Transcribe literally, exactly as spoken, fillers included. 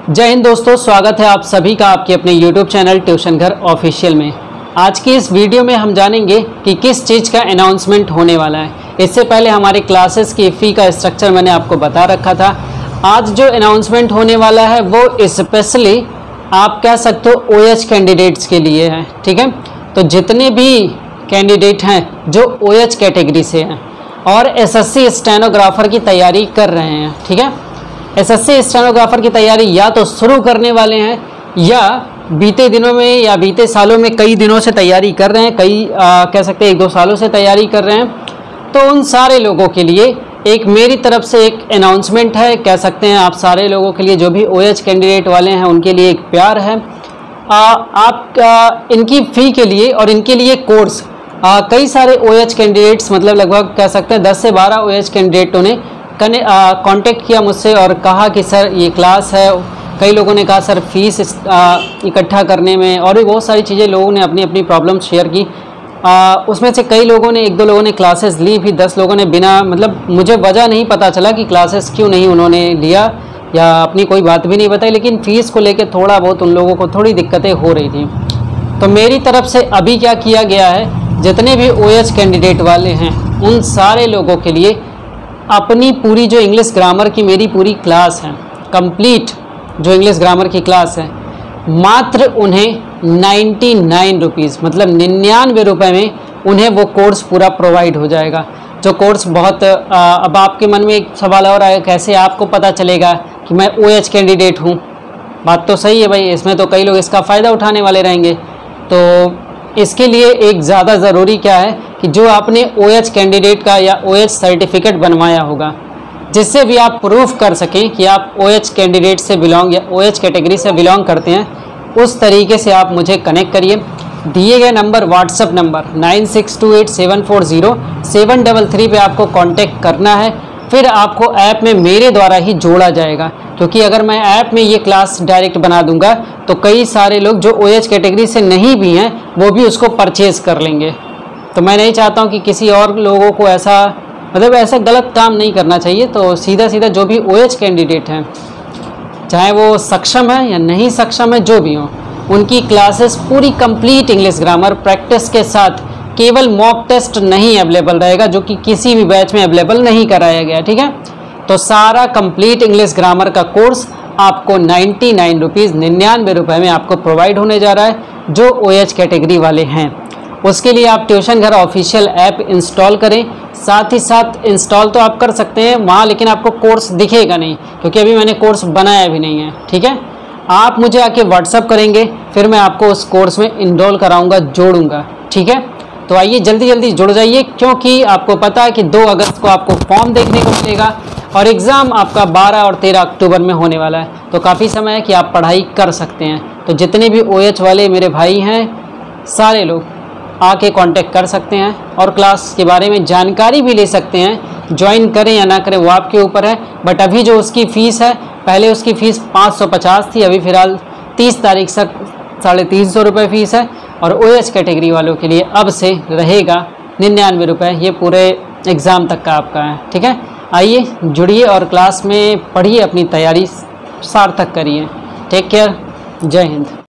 जय हिंद दोस्तों, स्वागत है आप सभी का आपके अपने यूट्यूब चैनल ट्यूशन घर ऑफिशियल में। आज की इस वीडियो में हम जानेंगे कि किस चीज़ का अनाउंसमेंट होने वाला है। इससे पहले हमारे क्लासेस की फ़ी का स्ट्रक्चर मैंने आपको बता रखा था। आज जो अनाउंसमेंट होने वाला है वो स्पेशली आप कह सकते हो ओएच कैंडिडेट्स के लिए है। ठीक है, तो जितने भी कैंडिडेट हैं जो ओएच कैटेगरी से हैं और एसएससी स्टेनोग्राफर की तैयारी कर रहे हैं, ठीक है, एसएससी स्टेनोग्राफर की तैयारी या तो शुरू करने वाले हैं या बीते दिनों में या बीते सालों में कई दिनों से तैयारी कर रहे हैं, कई आ, कह सकते हैं एक दो सालों से तैयारी कर रहे हैं, तो उन सारे लोगों के लिए एक मेरी तरफ से एक अनाउंसमेंट है। कह सकते हैं आप सारे लोगों के लिए, जो भी ओएच कैंडिडेट वाले हैं उनके लिए एक प्यार है। आ, आप आ, इनकी फ़ी के लिए और इनके लिए कोर्स आ, कई सारे ओएच कैंडिडेट्स, मतलब लगभग कह सकते हैं दस से बारह ओएच कैंडिडेटों ने कने कांटेक्ट किया मुझसे और कहा कि सर ये क्लास है। कई लोगों ने कहा सर फीस इकट्ठा करने में, और भी बहुत सारी चीज़ें लोगों ने अपनी अपनी प्रॉब्लम शेयर की। आ, उसमें से कई लोगों ने, एक दो लोगों ने क्लासेस ली भी, दस लोगों ने बिना, मतलब मुझे वजह नहीं पता चला कि क्लासेस क्यों नहीं उन्होंने लिया या अपनी कोई बात भी नहीं बताई, लेकिन फ़ीस को लेकर थोड़ा बहुत उन लोगों को थोड़ी दिक्कतें हो रही थी। तो मेरी तरफ से अभी क्या किया गया है, जितने भी ओएच कैंडिडेट वाले हैं उन सारे लोगों के लिए अपनी पूरी जो इंग्लिश ग्रामर की मेरी पूरी क्लास है, कंप्लीट जो इंग्लिश ग्रामर की क्लास है, मात्र उन्हें नाइन्टी नाइन रुपीज़ मतलब निन्यानवे रुपये में उन्हें वो कोर्स पूरा प्रोवाइड हो जाएगा। जो कोर्स बहुत आ, अब आपके मन में एक सवाल और आएगा, कैसे आपको पता चलेगा कि मैं ओएच कैंडिडेट हूँ। बात तो सही है भाई, इसमें तो कई लोग इसका फ़ायदा उठाने वाले रहेंगे। तो इसके लिए एक ज़्यादा ज़रूरी क्या है कि जो आपने ओएच कैंडिडेट का या ओएच सर्टिफिकेट बनवाया होगा, जिससे भी आप प्रूफ कर सकें कि आप ओएच कैंडिडेट से बिलोंग या ओएच कैटेगरी से बिलोंग करते हैं, उस तरीके से आप मुझे कनेक्ट करिए। दिए गए number, WhatsApp number nine six two eight seven four zero seven double three पे आपको कांटेक्ट करना है। फिर आपको ऐप में मेरे द्वारा ही जोड़ा जाएगा, क्योंकि अगर मैं ऐप में ये क्लास डायरेक्ट बना दूंगा तो कई सारे लोग जो ओएच कैटेगरी से नहीं भी हैं वो भी उसको परचेज़ कर लेंगे। तो मैं नहीं चाहता हूँ कि किसी और लोगों को ऐसा, मतलब ऐसा गलत काम नहीं करना चाहिए। तो सीधा सीधा जो भी ओएच कैंडिडेट हैं, चाहे वो सक्षम है या नहीं सक्षम है, जो भी हो, उनकी क्लासेस पूरी कंप्लीट इंग्लिश ग्रामर प्रैक्टिस के साथ, केवल मॉक टेस्ट नहीं अवेलेबल रहेगा, जो कि किसी भी बैच में अवेलेबल नहीं कराया गया। ठीक है, तो सारा कंप्लीट इंग्लिश ग्रामर का कोर्स आपको नाइन्टी नाइन रुपीज़ निन्यानवे रुपये में आपको प्रोवाइड होने जा रहा है, जो ओएच कैटेगरी वाले हैं। उसके लिए आप ट्यूशन घर ऑफिशियल ऐप इंस्टॉल करें। साथ ही साथ इंस्टॉल तो आप कर सकते हैं वहाँ, लेकिन आपको कोर्स दिखेगा नहीं, क्योंकि अभी मैंने कोर्स बनाया भी नहीं है। ठीक है, आप मुझे आके व्हाट्सअप करेंगे, फिर मैं आपको उस कोर्स में इनरोल कराऊंगा, जोड़ूंगा। ठीक है, तो आइए जल्दी जल्दी जुड़ जाइए, क्योंकि आपको पता है कि दो अगस्त को आपको फॉर्म देखने को मिलेगा और एग्ज़ाम आपका बारह और तेरह अक्टूबर में होने वाला है। तो काफ़ी समय है कि आप पढ़ाई कर सकते हैं। तो जितने भी ओएच वाले मेरे भाई हैं, सारे लोग आके कांटेक्ट कर सकते हैं और क्लास के बारे में जानकारी भी ले सकते हैं। ज्वाइन करें या ना करें वो आपके ऊपर है, बट अभी जो उसकी फ़ीस है, पहले उसकी फ़ीस पाँच सौ पचास थी, अभी फ़िलहाल तीस तारीख तक साढ़े तीन सौ रुपये फ़ीस है। और ओएच कैटेगरी वालों के लिए अब से रहेगा निन्यानवे रुपये, ये पूरे एग्ज़ाम तक का आपका है। ठीक है, आइए जुड़िए और क्लास में पढ़िए, अपनी तैयारी सार्थक करिए। टेक केयर, जय हिंद।